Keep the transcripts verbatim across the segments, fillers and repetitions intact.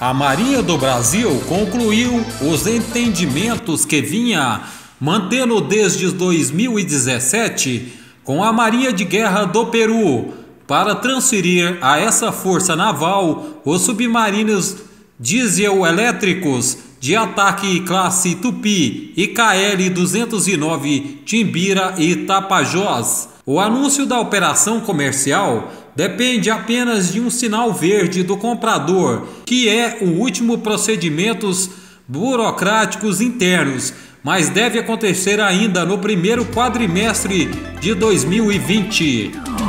A Marinha do Brasil concluiu os entendimentos que vinha mantendo desde dois mil e dezessete com a Marinha de Guerra do Peru para transferir a essa força naval os submarinos diesel-elétricos de ataque classe Tupi e K L duzentos e nove Timbira e Tapajós. O anúncio da operação comercial depende apenas de um sinal verde do comprador, que é o último procedimentos burocráticos internos, mas deve acontecer ainda no primeiro quadrimestre de dois mil e vinte.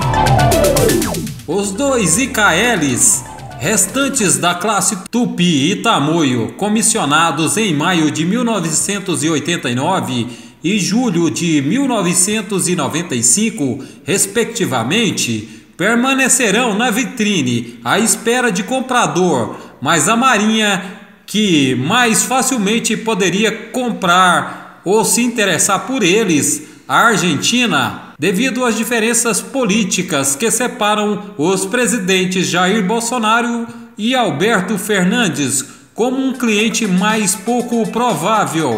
Os dois I K Ls restantes da classe Tupi e Tamoio, comissionados em maio de mil novecentos e oitenta e nove e julho de mil novecentos e noventa e cinco, respectivamente, permanecerão na vitrine à espera de comprador, mas a Marinha, que mais facilmente poderia comprar ou se interessar por eles, a Argentina, devido às diferenças políticas que separam os presidentes Jair Bolsonaro e Alberto Fernandes, como um cliente mais pouco provável.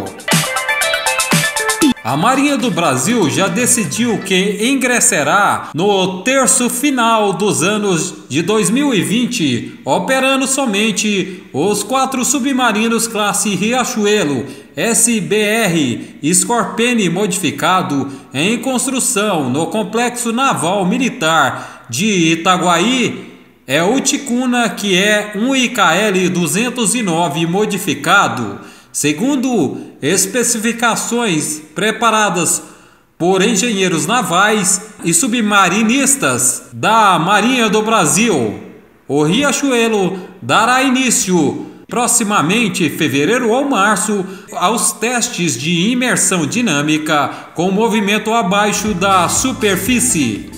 A Marinha do Brasil já decidiu que ingressará no terço final dos anos de dois mil e vinte, operando somente os quatro submarinos classe Riachuelo S B R Scorpene modificado em construção no Complexo Naval Militar de Itaguaí. É o Ticuna, que é um I K L duzentos e nove modificado, segundo especificações preparadas por engenheiros navais e submarinistas da Marinha do Brasil. O Riachuelo dará início proximamente, fevereiro ou março, aos testes de imersão dinâmica com movimento abaixo da superfície.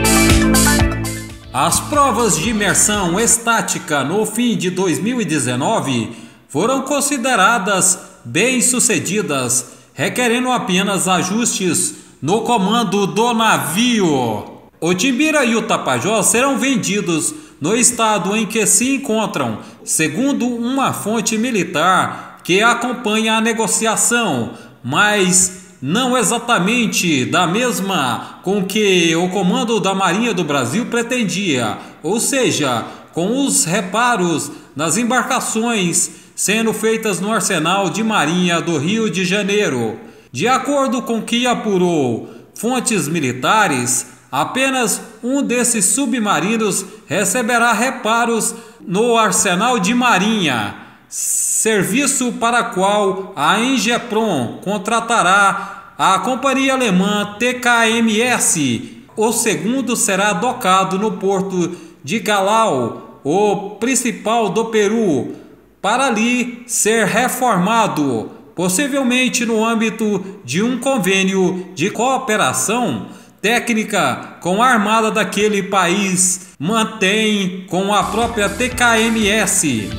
As provas de imersão estática no fim de dois mil e dezenove foram consideradas bem-sucedidas, requerendo apenas ajustes no comando do navio. O Timbira e o Tapajós serão vendidos no estado em que se encontram, segundo uma fonte militar que acompanha a negociação, mas não exatamente da mesma com que o comando da Marinha do Brasil pretendia, ou seja, com os reparos nas embarcações sendo feitas no Arsenal de Marinha do Rio de Janeiro. De acordo com o que apurou fontes militares, apenas um desses submarinos receberá reparos no Arsenal de Marinha, serviço para qual a Engeprom contratará a companhia alemã T K M S. O segundo será docado no porto de Callao, o principal do Peru, para ali ser reformado, possivelmente no âmbito de um convênio de cooperação técnica com a armada daquele país mantém com a própria T K M S.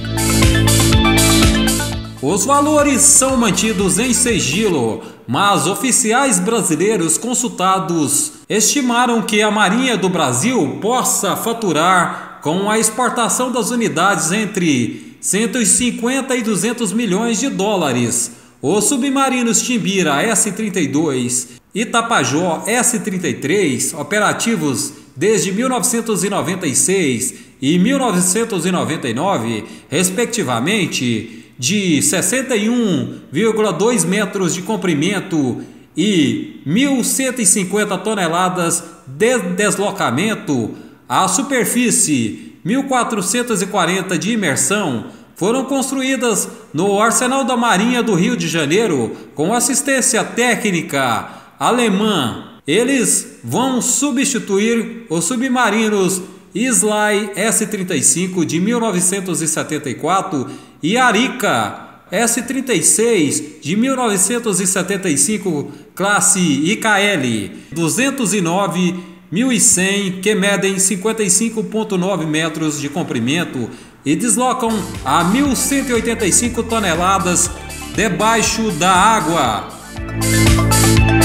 Os valores são mantidos em sigilo, mas oficiais brasileiros consultados estimaram que a Marinha do Brasil possa faturar com a exportação das unidades entre cento e cinquenta e duzentos milhões de dólares. Os submarinos Timbira S trinta e dois e Tapajós S trinta e três, operativos desde mil novecentos e noventa e seis e mil novecentos e noventa e nove, respectivamente, de sessenta e um vírgula dois metros de comprimento e mil cento e cinquenta toneladas de deslocamento, a superfície mil quatrocentos e quarenta de imersão, foram construídas no Arsenal da Marinha do Rio de Janeiro com assistência técnica alemã. Eles vão substituir os submarinos Islay S trinta e cinco de mil novecentos e setenta e quatro e Arica S trinta e seis de mil novecentos e setenta e cinco, classe I K L duzentos e nove mil e cem, que medem cinquenta e cinco vírgula nove metros de comprimento e deslocam a mil cento e oitenta e cinco toneladas debaixo da água.